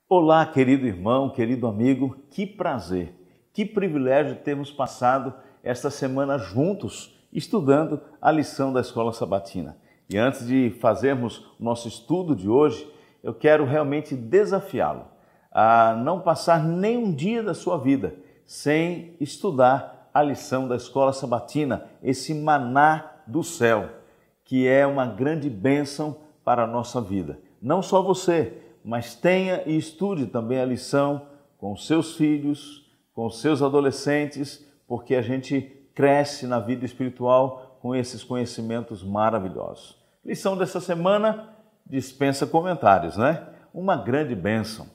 Olá, querido irmão, querido amigo, que prazer, que privilégio termos passado esta semana juntos, estudando a lição da Escola Sabatina. E antes de fazermos o nosso estudo de hoje, eu quero realmente desafiá-lo a não passar nenhum dia da sua vida sem estudar a lição da Escola Sabatina, esse maná do céu, que é uma grande bênção para a nossa vida. Não só você, mas tenha e estude também a lição com os seus filhos, com os seus adolescentes, porque a gente cresce na vida espiritual com esses conhecimentos maravilhosos. Lição dessa semana dispensa comentários, né? Uma grande bênção.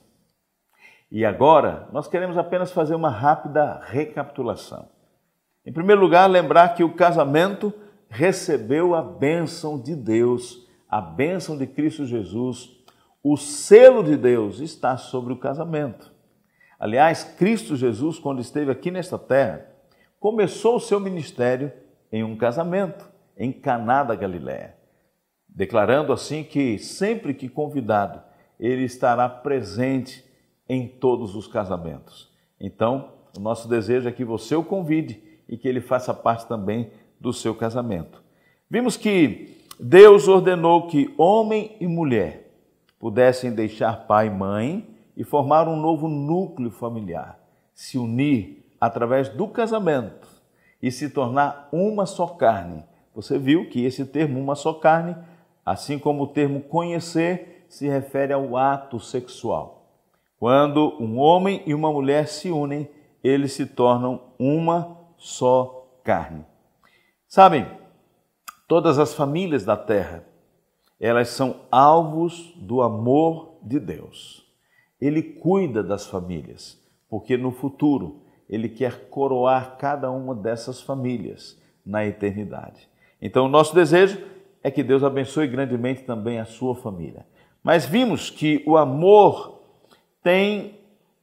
E agora, nós queremos apenas fazer uma rápida recapitulação. Em primeiro lugar, lembrar que o casamento recebeu a bênção de Deus, a bênção de Cristo Jesus. O selo de Deus está sobre o casamento. Aliás, Cristo Jesus, quando esteve aqui nesta terra, começou o seu ministério em um casamento, em Caná da Galileia, declarando assim que sempre que convidado, ele estará presente em todos os casamentos. Então, o nosso desejo é que você o convide e que ele faça parte também do seu casamento. Vimos que Deus ordenou que homem e mulher pudessem deixar pai e mãe e formar um novo núcleo familiar, se unir através do casamento e se tornar uma só carne. Você viu que esse termo, uma só carne, assim como o termo conhecer, se refere ao ato sexual. Quando um homem e uma mulher se unem, eles se tornam uma só carne. Sabem, todas as famílias da terra, elas são alvos do amor de Deus. Ele cuida das famílias, porque no futuro Ele quer coroar cada uma dessas famílias na eternidade. Então, o nosso desejo é que Deus abençoe grandemente também a sua família. Mas vimos que o amor tem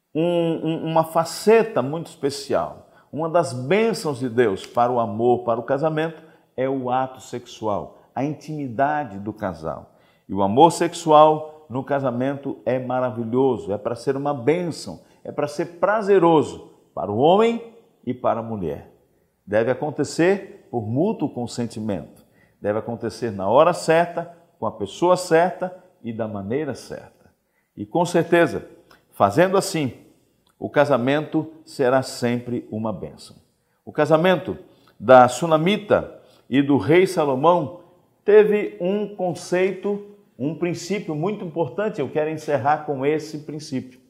uma faceta muito especial. Uma das bênçãos de Deus para o amor, para o casamento, é o ato sexual, a intimidade do casal. E o amor sexual no casamento é maravilhoso, é para ser uma bênção, é para ser prazeroso para o homem e para a mulher. Deve acontecer por mútuo consentimento, deve acontecer na hora certa, com a pessoa certa e da maneira certa. E com certeza, fazendo assim, o casamento será sempre uma bênção. O casamento da Sunamita e do rei Salomão teve um conceito, um princípio muito importante. Eu quero encerrar com esse princípio.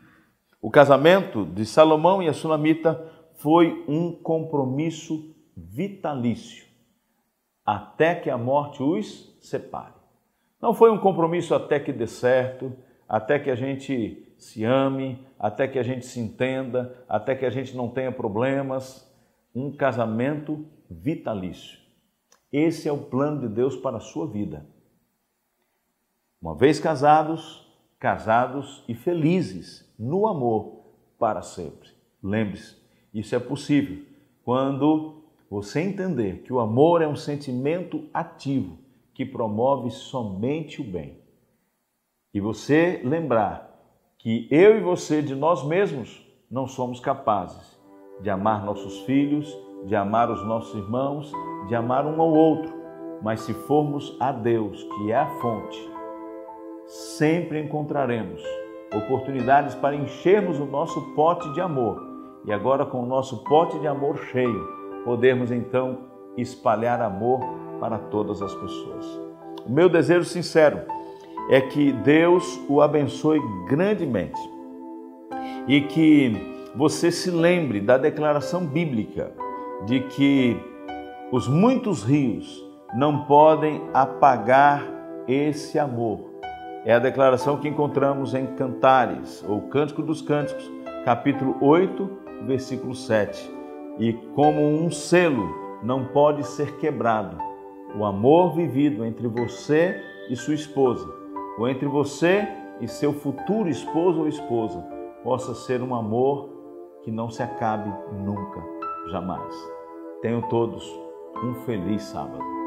O casamento de Salomão e a Sunamita foi um compromisso vitalício, até que a morte os separe. Não foi um compromisso até que dê certo, até que a gente se ame, até que a gente se entenda, até que a gente não tenha problemas. Um casamento vitalício. Esse é o plano de Deus para a sua vida. Uma vez casados, casados e felizes no amor para sempre. Lembre-se, isso é possível quando você entender que o amor é um sentimento ativo que promove somente o bem. E você lembrar que eu e você, de nós mesmos, não somos capazes de amar nossos filhos, de amar os nossos irmãos, de amar um ao outro. Mas se formos a Deus, que é a fonte, sempre encontraremos oportunidades para enchermos o nosso pote de amor. E agora, com o nosso pote de amor cheio, podermos então espalhar amor para todas as pessoas. O meu desejo sincero é que Deus o abençoe grandemente e que você se lembre da declaração bíblica de que os muitos rios não podem apagar esse amor. É a declaração que encontramos em Cantares, ou Cântico dos Cânticos, capítulo 8, versículo 7. E como um selo não pode ser quebrado, o amor vivido entre você e sua esposa, ou entre você e seu futuro esposo ou esposa, possa ser um amor que não se acabe nunca, jamais. Tenham todos um feliz sábado.